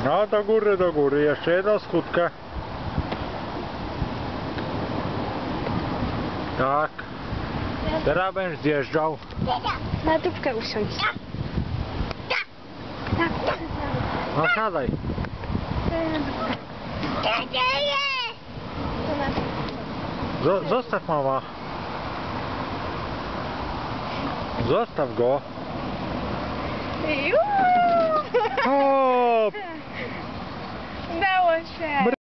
No do góry, jeszcze jedną skutkę. Tak. Teraz będziesz zjeżdżał. Na dupkę usiądź. Tak. No siadaj. Zostaw mama. Zostaw go. Juuu! Hop! Udało się!